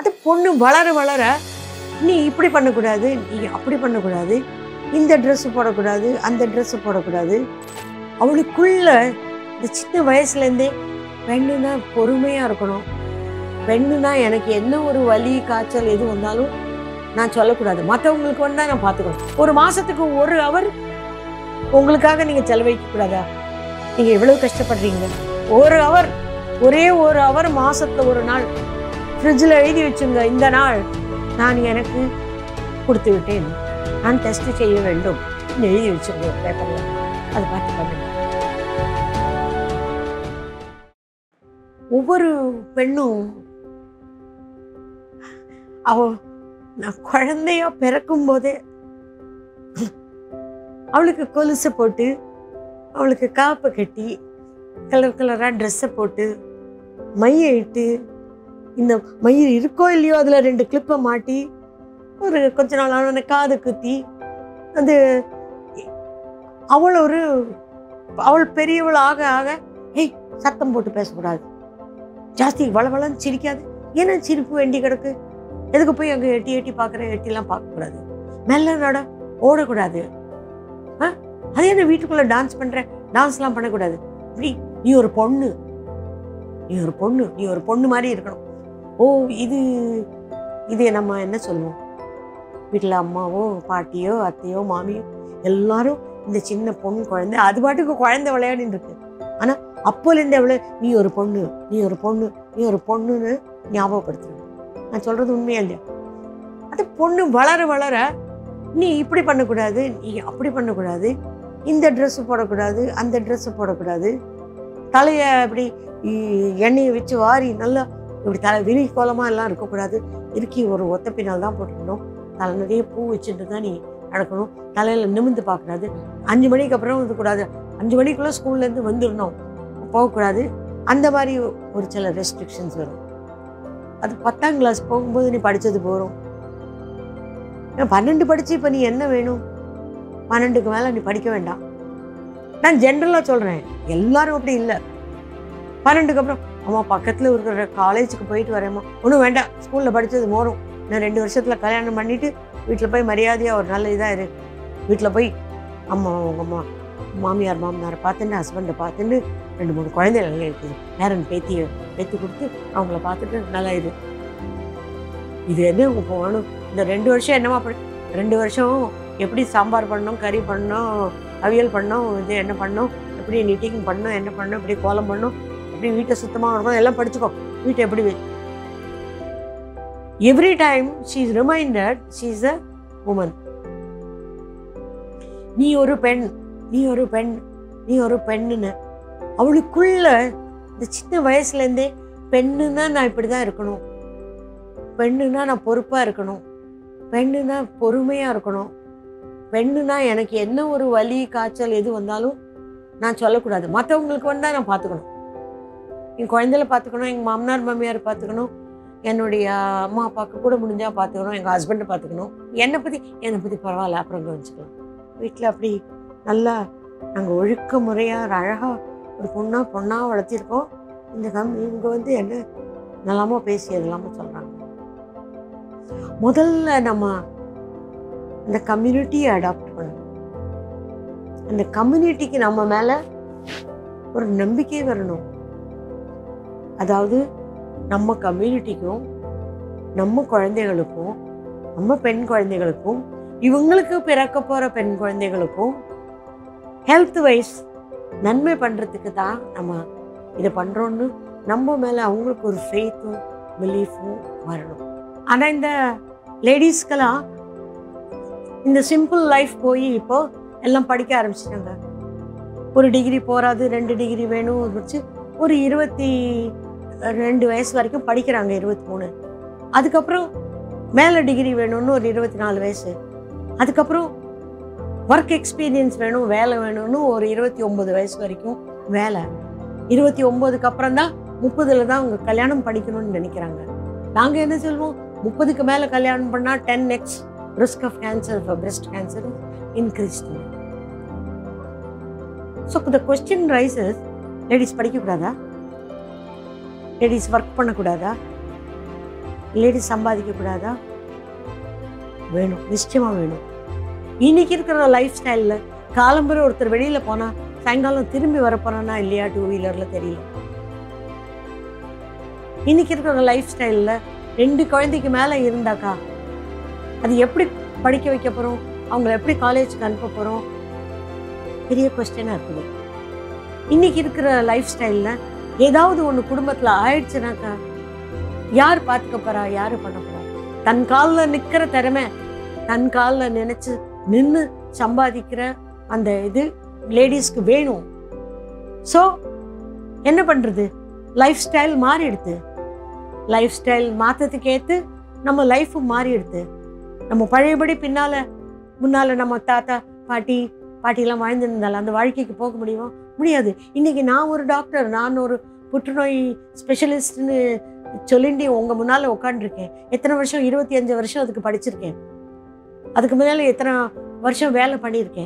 அது பொண்ணு வளர வளர நீ இப்படி பண்ணக்கூடாது, நீ அப்படி பண்ணக்கூடாது, இந்த ட்ரெஸ்ஸு போடக்கூடாது, அந்த ட்ரெஸ்ஸு போடக்கூடாது. அவளுக்குள்ள இந்த சின்ன வயசுலேருந்தே பெண்ணுனா பொறுமையாக இருக்கணும், பெண்ணுனா எனக்கு என்ன ஒரு வலி காய்ச்சல் எது வந்தாலும் நான் சொல்லக்கூடாது, மற்றவங்களுக்கு வந்தால் நான் பார்த்துக்கணும். ஒரு மாதத்துக்கு 1 ஹவர் உங்களுக்காக நீங்கள் செலவழிக்கக்கூடாதா? நீங்கள் எவ்வளோ கஷ்டப்படுறீங்க. 1 ஹவர், ஒரே 1 ஹவர் மாதத்தில் 1 நாள் ஃப்ரிட்ஜில் எழுதி வச்சுங்க, இந்த நாள் நான் எனக்கு கொடுத்து விட்டேன், நான் டெஸ்ட் செய்ய வேண்டும், எழுதி வச்சுங்க பேப்பரில், அதை பார்த்து பண்ணுங்க. ஒவ்வொரு பெண்ணும் நான் குழந்தையா பிறக்கும் போதே அவளுக்கு கொலுசை போட்டு, அவளுக்கு காப்பை கட்டி, கலர் கலராக ட்ரெஸ்ஸை போட்டு, மையை இட்டு, இந்த மயிர் இருக்கோ இல்லையோ அதில் 2 கிளிப்பை மாட்டி, ஒரு கொஞ்ச நாள் ஆன காது குத்தி, அது அவள் பெரியவள் ஆக ஆக ஏய் சத்தம் போட்டு பேசக்கூடாது, ஜாஸ்தி வளவளன்னு சிரிக்காது, ஏன்னா சிரிப்பு வேண்டி கிடக்கு, எதுக்கு போய் அங்கே எட்டி எட்டி பார்க்குறேன், எட்டிலாம் பார்க்கக்கூடாது, மெல்ல நட ஓடக்கூடாது, அதே என்ன வீட்டுக்குள்ளே டான்ஸ் பண்ணுறேன், டான்ஸ்லாம் பண்ணக்கூடாது, இப்படி நீ ஒரு பொண்ணு, நீ ஒரு பொண்ணு, நீ ஒரு பொண்ணு மாதிரி இருக்கணும். ஓ இது நம்ம என்ன சொல்லுவோம், வீட்டில் அம்மாவோ பாட்டியோ அத்தையோ மாமியோ எல்லாரும் இந்த சின்ன பொண்ணு குழந்தை அது பாட்டுக்கு குழந்தை விளையாடின்னு இருக்கு. ஆனால் அப்போலேருந்து எவ்வளோ நீ ஒரு பொண்ணு, நீ ஒரு பொண்ணு, நீ ஒரு பொண்ணுன்னு ஞாபகப்படுத்துறேன். நான் சொல்கிறது உண்மையா இல்லையா? அது பொண்ணு வளர வளர நீ இப்படி பண்ணக்கூடாது, நீ அப்படி பண்ணக்கூடாது, இந்த ட்ரெஸ்ஸு போடக்கூடாது, அந்த ட்ரெஸ்ஸு போடக்கூடாது, தலையை இப்படி எண்ணெயை வச்சு வாரி நல்லா இப்படி விரி கோலமாக எல்லாம் இருக்கக்கூடாது, இறுக்கி ஒரு ஒத்த பின்னால் தான் போட்டுக்கணும், தலை நிறைய பூ வச்சுட்டு தான் நீ நடக்கணும், தலையில் நிமிர்ந்து பார்க்கக்கூடாது, 5 மணிக்கு அப்புறம் இருக்கக்கூடாது, 5 மணிக்குள்ளே ஸ்கூல்லேருந்து வந்துடணும், போகக்கூடாது, அந்த மாதிரி ஒரு சில ரெஸ்ட்ரிக்ஷன்ஸ் வரும். அது 10ஆம் கிளாஸ் போகும்போது நீ படித்தது போகிறோம். 12 படித்து இப்போ நீ என்ன வேணும், 12க்கு மேலே நீ படிக்க வேண்டாம். நான் ஜென்ரலாக சொல்கிறேன், எல்லாரும் அப்படி இல்லை. 12க்கு அப்புறம் அம்மா பக்கத்தில் இருக்கிற காலேஜுக்கு போயிட்டு வரேம்மா, ஒன்றும் வேண்டாம், ஸ்கூலில் படித்தது போகிறோம், நான் 2 வருஷத்தில் கல்யாணம் பண்ணிவிட்டு வீட்டில் போய் மரியாதையாக ஒரு நல்ல இதாக இரு, வீட்டில் போய் உங்கள் மாமியார் மாமனாரை பார்த்துட்டு ஹஸ்பண்டை பார்த்துட்டு 2-3 குழந்தைகள் இருக்குது, பேரன் பேத்தி கொடுத்து அவங்கள பார்த்துட்டு நல்லா இரு. இது என்ன போகணும், இந்த 2 வருஷம் என்னமா 2 வருஷம் எப்படி சாம்பார் பண்ணோம், கறி பண்ணோம், அவியல் பண்ணோம், இது என்ன பண்ணோம், எப்படி நிட்டிங் பண்ணோம், என்ன பண்ணோம், இப்படி கோலம் பண்ணோம், எப்படி வீட்டை சுத்தமாக இருக்கணும், எல்லாம் படிச்சுக்கோ, வீட்டை எப்படி every time she is reminded she is a woman. நீ ஒரு பெண், நீ ஒரு பெண், நீ ஒரு பெண்ணுன்னு அவளுக்குள்ள இந்த சின்ன வயசுலேருந்தே பெண்ணுன்னா நான் இப்படி தான் இருக்கணும், பெண்ணுன்னா நான் பொறுப்பாக இருக்கணும், பெண்ணுன்னா பொறுமையாக இருக்கணும், பெண்ணுனா எனக்கு என்ன ஒரு வலி காய்ச்சல் எது வந்தாலும் நான் சொல்லக்கூடாது, மற்றவங்களுக்கு வந்தால் நான் பார்த்துக்கணும், என் குழந்தைல பார்த்துக்கணும், எங்கள் மாமனார் மாமியார் பார்த்துக்கணும், என்னுடைய அம்மா அப்பாவுக்கு கூட முடிஞ்சால் பார்த்துக்கணும், எங்கள் ஹஸ்பண்டை பார்த்துக்கணும், என்னை பற்றி பரவாயில்ல அப்புறம் கவனிச்சுக்கலாம். வீட்டில் அப்படி நல்லா நாங்கள் ஒழுக்க முறையாக அழகாக ஒரு பொண்ணாக வளர்த்திருக்கோம். இவங்க வந்து என்ன நல்லாமோ பேசி அதெல்லாமல் சொல்கிறாங்க. முதல்ல நம்ம அந்த கம்யூனிட்டியை அடாப்ட் பண்ணணும். அந்த கம்யூனிட்டிக்கு நம்ம மேலே ஒரு நம்பிக்கை வரணும். அதாவது நம்ம கம்யூனிட்டிக்கும் நம்ம குழந்தைகளுக்கும் நம்ம பெண் குழந்தைகளுக்கும் இவங்களுக்கு பிறக்க போகிற பெண் குழந்தைகளுக்கும் ஹெல்த் வைஸ் நன்மை பண்ணுறதுக்கு தான் நம்ம இதை பண்ணுறோன்னு நம்ம மேலே அவங்களுக்கு ஒரு ஃபெய்த்தும் பிலீஃபும் வரணும். ஆனால் இந்த லேடிஸ்க்கெல்லாம் இந்த சிம்பிள் லைஃப் போய் இப்போ எல்லாம் படிக்க ஆரம்பிச்சிட்டாங்க. ஒரு டிகிரி போகாது, 2 டிகிரி வேணும் வச்சு ஒரு 22 வயசு வரைக்கும் படிக்கிறாங்க, 23. அதுக்கப்புறம் மேலே டிகிரி வேணும்னு ஒரு 24 வயசு. அதுக்கப்புறம் ஒர்க் எக்ஸ்பீரியன்ஸ் வேணும், வேலை வேணும்னு ஒரு 29 வயசு வரைக்கும் வேலை. 29க்கு அப்புறம் தான் 30ல் தான் அவங்க கல்யாணம் பண்ணிக்கணும்னு நினைக்கிறாங்க. நாங்கள் என்ன சொல்வோம், 30க்கு மேலே கல்யாணம் பண்ணால் 10x risk of cancer for breast cancer is increased. So the question rises, ladies படிக்கக்கூடாதா? லேடிஸ் ஒர்க் பண்ணக்கூடாதா? லேடிஸ் சம்பாதிக்கக்கூடாதா? வேணும், நிச்சயமாக வேணும். இன்னைக்கு இருக்கிற லைஃப் ஸ்டைலில் காலம்புற ஒருத்தர் வெளியில் போனால் சாயங்காலம் திரும்பி வரப்போறானா இல்லையா 2 வீலரில் தெரியல. இன்னைக்கு இருக்கிற லைஃப் ஸ்டைலில் 2 குழந்தைக்கு மேலே இருந்தாக்கா அது எப்படி படிக்க வைக்க போகிறோம், அவங்கள எப்படி காலேஜுக்கு அனுப்ப போகிறோம், பெரிய கொஸ்டினாக இருக்குது. இன்னைக்கு இருக்கிற லைஃப் ஸ்டைலில் ஏதாவது ஒன்று குடும்பத்தில் ஆயிடுச்சுனாக்கா யார் பார்த்துக்க போறா, யார் பண்ண போறா? தன் காலில் நிற்கிற திறமை, தன் காலில் நினைச்சு நின்று சம்பாதிக்கிற அந்த இது லேடிஸ்க்கு வேணும். ஸோ என்ன பண்ணுறது, லைஃப் ஸ்டைல் மாறிடுது. லைஃப் ஸ்டைல் மாற்றத்துக்கு ஏற்று நம்ம லைஃப்பும் மாறிடுது. நம்ம பழையபடி முன்னால் நம்ம தாத்தா பாட்டிலாம் வாழ்ந்துருந்தாலும் அந்த வாழ்க்கைக்கு போக முடியுமா? முடியாது. இன்றைக்கி நான் ஒரு டாக்டர், நான் ஒரு புற்றுநோய் ஸ்பெஷலிஸ்ட்னு சொல்லிட்டு உங்கள் முன்னால் உட்காந்துருக்கேன். எத்தனை வருஷம்? 25 வருஷம் அதுக்கு படிச்சிருக்கேன். அதுக்கு முன்னால் எத்தனை வருஷம் வேலை பண்ணியிருக்கேன்.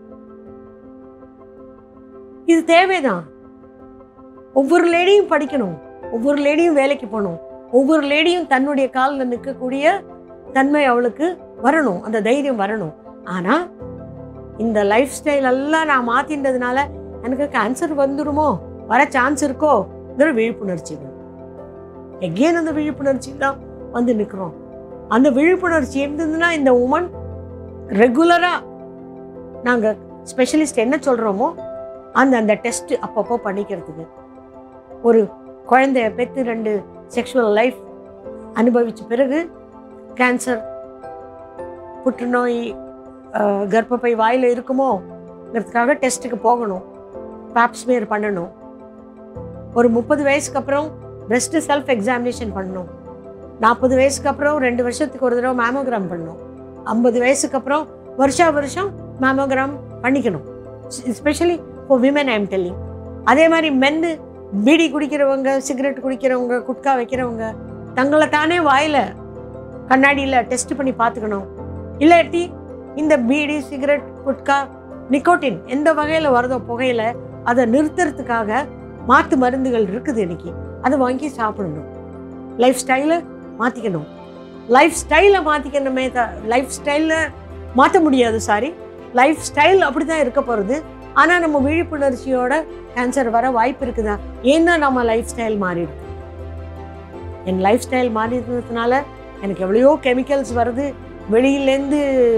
இது தேவைதான். ஒவ்வொரு லேடியும் படிக்கணும், ஒவ்வொரு லேடியும் வேலைக்கு போகணும், ஒவ்வொரு லேடியும் தன்னுடைய காலில் நிற்கக்கூடிய தன்மை அவளுக்கு வரணும், அந்த தைரியம் வரணும். ஆனால் இந்த லைஃப் ஸ்டைல் எல்லாம் நான் மாற்றின்றதுனால எனக்கு கேன்சர் வந்துடுமோ, வர சான்ஸ் இருக்கோங்கிற விழிப்புணர்ச்சி வேணும். எகெயின் அந்த விழிப்புணர்ச்சி தான் வந்து நிற்கிறோம். அந்த விழிப்புணர்ச்சி இருந்ததுன்னா இந்த உமன் ரெகுலராக நாங்கள் ஸ்பெஷலிஸ்ட் என்ன சொல்கிறோமோ அந்த டெஸ்ட் அப்பப்போ பண்ணிக்கிறதுக்கு, ஒரு குழந்தைய பெற்று 2 செக்ஷுவல் லைஃப் அனுபவித்த பிறகு கேன்சர், புற்றுநோய், கர்ப்பப்பை வாயில் இருக்குமோங்கிறதுக்காக டெஸ்ட்டுக்கு போகணும், பாப்ஸ்மியர் பண்ணணும். ஒரு 30 வயசுக்கு அப்புறம் பிரெஸ்ட் செல்ஃப் எக்ஸாமினேஷன் பண்ணணும். 40 வயசுக்கு அப்புறம் 2 வருஷத்துக்கு ஒரு தடவை மேமோகிராம் பண்ணணும். 50 வயசுக்கு அப்புறம் வருஷம் மேமோகிராம் பண்ணிக்கணும். Especially for women I am telling. அதே மாதிரி மென்னு பீடி குடிக்கிறவங்க, சிகரெட் குடிக்கிறவங்க, குட்கா வைக்கிறவங்க தங்களை தானே வாயில் கண்ணாடியில் டெஸ்ட் பண்ணி பார்த்துக்கணும். இல்லாட்டி இந்த பீடி, சிகரெட், குட்கா, நிக்கோட்டின் எந்த வகையில் வருதோ புகையில் அதை நிறுத்துறதுக்காக மாற்று மருந்துகள் இருக்குது இன்னைக்கு, அதை வாங்கி சாப்பிடணும். லைஃப் ஸ்டைலை மாற்றிக்கணும். லைஃப் ஸ்டைலை மாற்றிக்கணுமே, லைஃப் ஸ்டைலில் மாற்ற முடியாது. லைஃப் ஸ்டைல் அப்படி தான் இருக்க போகிறது. ஆனால் நம்ம விழிப்புணர்ச்சியோட கேன்சர் வர வாய்ப்பு இருக்குதா? ஏன்னா நம்ம லைஃப் ஸ்டைல் மாறிடுது. என் லைஃப் ஸ்டைல் மாறிடுறதுனால எனக்கு எவ்வளையோ கெமிக்கல்ஸ் வருது வெளியிலேருந்து.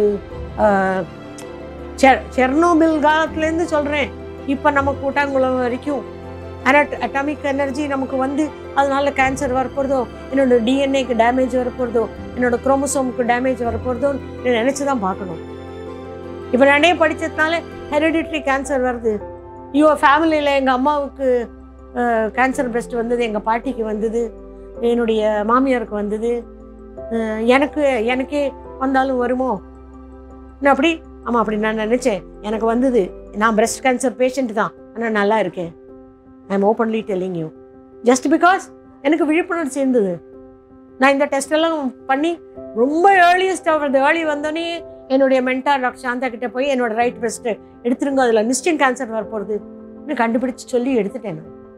செர்னோபில் காலத்துலேருந்து சொல்கிறேன், இப்போ நம்ம கூட்டாங்குளம் வரைக்கும் அட்டாமிக் எனர்ஜி நமக்கு வந்து அதனால கேன்சர் வரப்போகிறதோ, என்னோட டிஎன்ஏக்கு டேமேஜ் வரப்போகிறதோ, என்னோட குரோமோசோமுக்கு டேமேஜ் வரப்போகிறதோன்னு நினச்சி தான் பார்க்கணும். இப்போ நானே படித்ததுனால ஹெரிடிட்ரி கேன்சர் வருது. ஃபேமிலியில் எங்கள் அம்மாவுக்கு கேன்சர் பிரெஸ்ட் வந்தது, எங்கள் பாட்டிக்கு வந்தது, என்னுடைய மாமியாருக்கு வந்தது, எனக்கே வந்தாலும் வருமோ அப்படி. ஆமாம், அப்படி நான் நினச்சேன். எனக்கு வந்தது, நான் பிரெஸ்ட் கேன்சர் பேஷண்ட் தான், ஆனால் நல்லா இருக்கேன். I am openly telling you. Just because எனக்கு விழிப்புணர்ச்சி இருந்தது. நான் இந்த டெஸ்டெல்லாம் பண்ணி ரொம்ப ஏர்லியஸ்ட் ஆகிறது. ஏர்லி வந்தோடனே என்னுடைய மென்டார் டாக்டர் சாந்தா கிட்டே போய் என்னோட ரைட் பிரெஸ்ட்டு எடுத்துருங்க, அதில் நிஸ்டின் கேன்சர் வரப்போகிறது கண்டுபிடிச்சு சொல்லி எடுத்துட்டேன்.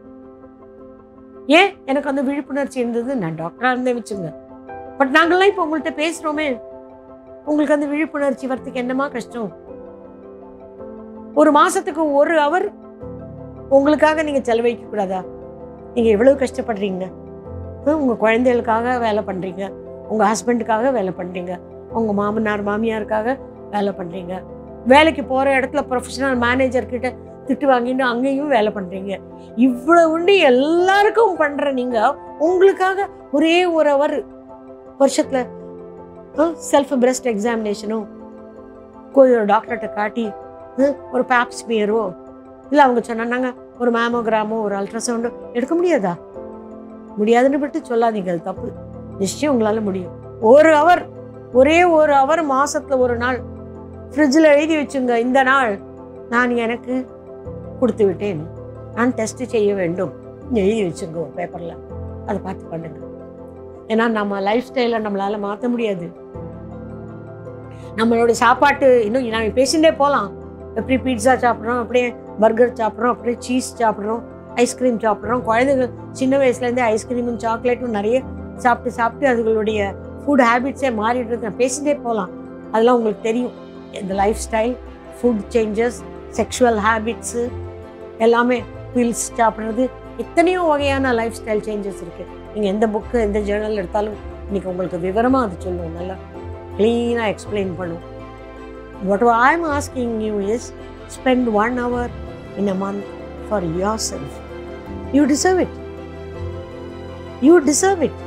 ஏன்? எனக்கு அந்த விழிப்புணர்ச்சி இருந்தது. நான் டாக்டராக இருந்தேன் வச்சுங்க. பட் நாங்கள்லாம் இப்போ உங்கள்கிட்ட பேசுகிறோமே, உங்களுக்கு அந்த விழிப்புணர்ச்சி வரத்துக்கு என்னமா கஷ்டம்? ஒரு மாதத்துக்கு 1 ஹவர் உங்களுக்காக நீங்கள் செலவழிக்க கூடாதா? நீங்கள் எவ்வளவு கஷ்டப்படுறீங்க. உங்கள் குழந்தைகளுக்காக வேலை பண்ணுறீங்க, உங்கள் ஹஸ்பண்டுக்காக வேலை பண்ணுறீங்க, உங்கள் மாமனார் மாமியாருக்காக வேலை பண்ணுறீங்க, வேலைக்கு போகிற இடத்துல ப்ரொஃபஷனல் மேனேஜர்கிட்ட திட்டு வாங்கிட்டு அங்கேயும் வேலை பண்ணுறீங்க. இவ்வளவு எல்லாருக்கும் பண்ணுற நீங்கள் உங்களுக்காக ஒரே 1 ஹவர் வருஷத்தில் செல்ஃப் பிரெஸ்ட் எக்ஸாமினேஷனும் ஒரு டாக்டர்கிட்ட காட்டி ஒரு பாப்ஸ்மியரோ இல்லை அவங்க சொன்னாங்க ஒரு மேமோகிராமோ ஒரு அல்ட்ராசவுண்டோ எடுக்க முடியாதா? முடியாதுன்னு பட்டு சொல்லாதீங்க, அது தப்பு. நிச்சயம் உங்களால் முடியும். 1 ஹவர், ஒரே 1 ஹவர் மாதத்தில் 1 நாள் ஃப்ரிட்ஜில் எழுதி வச்சுங்க, இந்த நாள் நான் எனக்கு கொடுத்து விட்டேன், நான் டெஸ்ட் செய்ய வேண்டும், எழுதி வச்சுங்க ஒரு பேப்பரில். அதை பார்த்து பண்ணுங்க. ஏன்னா நம்ம லைஃப் ஸ்டைலை நம்மளால் மாற்ற முடியாது. நம்மளோட சாப்பாட்டு இன்னும் நான் பேசிகிட்டே போகலாம். எப்படி பீட்சா சாப்பிட்றோம், அப்படியே பர்கர் சாப்பிட்றோம், அப்படியே சீஸ் சாப்பிட்றோம், ஐஸ்கிரீம் சாப்பிட்றோம். குழந்தைகள் சின்ன வயசுலேருந்தே ஐஸ்கிரீமும் சாக்லேட்டும் நிறைய சாப்பிட்டு சாப்பிட்டு அதுகளுடைய ஃபுட் ஹேபிட்ஸே மாறிடுறது. நான் பேசிட்டே போகலாம், அதெல்லாம் உங்களுக்கு தெரியும். இந்த life style, food changes, sexual habits எல்லாமே, பில்ஸ் சாப்பிட்றது, எத்தனையோ வகையான லைஃப் ஸ்டைல் சேஞ்சஸ் இருக்குது. நீங்கள் எந்த புக்கு எந்த ஜேர்னல் எடுத்தாலும் இன்றைக்கி உங்களுக்கு விவரமாக அது சொல்லுவோம், நல்லா க்ளீனாக எக்ஸ்பிளைன் பண்ணும். What I am asking you is, spend 1 hour in a month for yourself. You deserve it. You deserve it.